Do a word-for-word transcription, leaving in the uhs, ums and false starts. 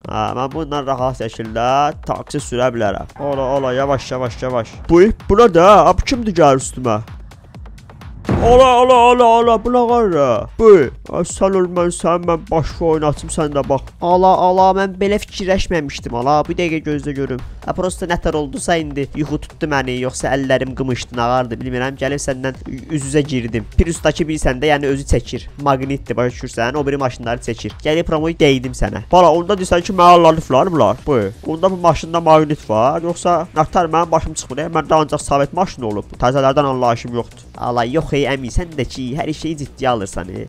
Ha, mən bundan rahat şəkildə taksi sürə bilərəm. Ola, ola, yavaş, yavaş, yavaş. Bu, buna da, ab kimdir gəlir üstümə? Ola, ola, ola, ola, buna qarra. Bu, sən ol, mən sən, mən başqa oynatım, sən də bax. Ala, ala, mən belə fikirləşməmişdim, ala, bir dəqiqə gözlə görüm. Ha, prosta nətər oldusa indi, yuxu tutdu məni, yoxsa əllərim qımışdı, nağardı, bilmirəm, gəlib səndən üz-üzə girdim. Pirusdakı bilsən də, yəni özü çəkir, maqnitdir, başa düşürsən, o biri maşınları çəkir. Gəlib promoyu deydim sənə. Bala, onda deyirsən ki, mənə alaliflar bunlar, bu. Onda bu maşında maqnit var, yoxsa nətər mənim başım çıxmır, məndə ancaq Sovet maşını olub, təzələrdən anlayışım yoxdur. Ala, yox ey əmi, sən də ki, hər şeyi ciddiyə alırsan, e.